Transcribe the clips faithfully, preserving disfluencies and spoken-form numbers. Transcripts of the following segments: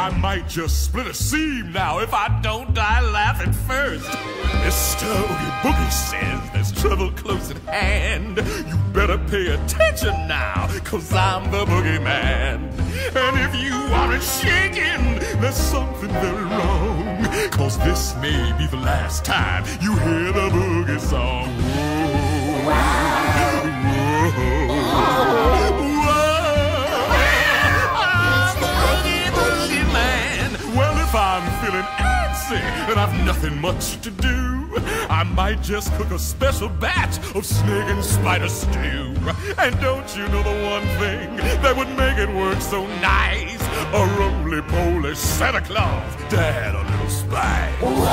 I might just split a seam now if I don't die laughing first. Mister Oogie Boogie says there's trouble close at hand. You better pay attention now, cause I'm the boogeyman. And if you aren't shaking, there's something very wrong, cause this may be the last time you hear the boogie song. Whoa, whoa, whoa, whoa. I'm the Oogie Boogie Man. Well, if I'm feeling antsy and I've nothing much to do, I might just cook a special batch of snake and spider stew. And don't you know the one thing that would make it work so nice? A roly-poly Santa Claus to add a little spice. Whoa.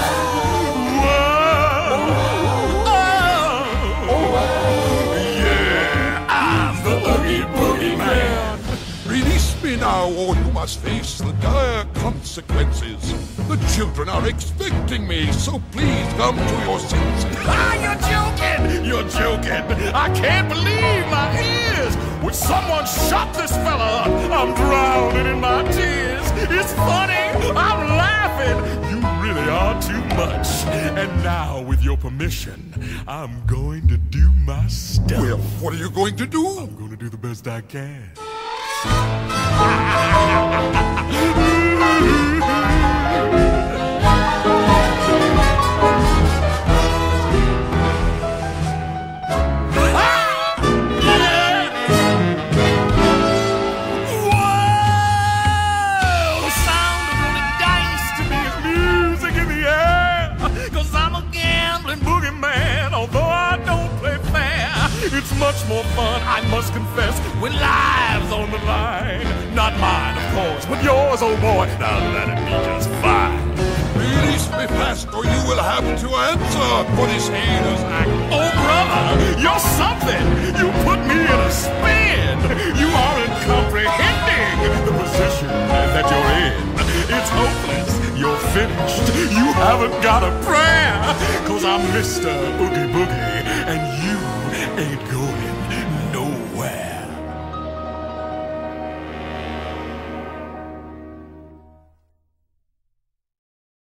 Whoa. Oh. Yeah, I'm the Oogie Boogie Man. Release me now, or you must face the dire consequences. The children are expecting me, so please come to your senses. Ah, you're joking! You're joking! I can't believe my ears! Would someone shut this fella up? I'm drowning in my tears. It's funny, I'm laughing. You really are too much. And now, with your permission, I'm going to do my stuff. Well, what are you going to do? I'm going to do the best I can. It's much more fun, I must confess, when lives on the line. Not mine, of course, but yours, oh boy. Now that'd be just fine. Release me fast, or you will have to answer for this heinous act. Oh, brother, you're something. You put me in a spin. You aren't comprehending the position that you're in. It's hopeless. You're finished. You haven't got a prayer. Cause I'm Mister Oogie Boogie, and you ain't going